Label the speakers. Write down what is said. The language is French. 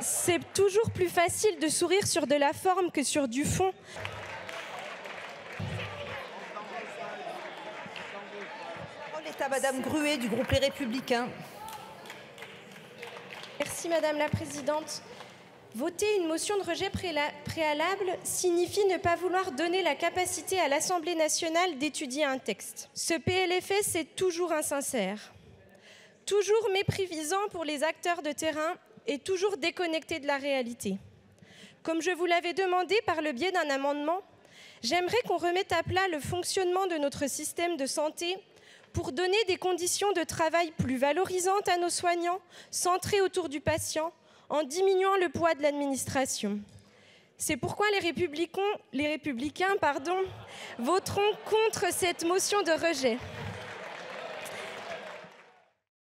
Speaker 1: c'est toujours plus facile de sourire sur de la forme que sur du fond.
Speaker 2: La parole est à Madame Gruet du groupe Les Républicains.
Speaker 1: Merci Madame la Présidente. Voter une motion de rejet préalable signifie ne pas vouloir donner la capacité à l'Assemblée nationale d'étudier un texte. Ce PLFS est toujours insincère, toujours méprisant pour les acteurs de terrain et toujours déconnecté de la réalité. Comme je vous l'avais demandé par le biais d'un amendement, j'aimerais qu'on remette à plat le fonctionnement de notre système de santé pour donner des conditions de travail plus valorisantes à nos soignants, centrées autour du patient, en diminuant le poids de l'administration. C'est pourquoi les républicains voteront contre cette motion de rejet.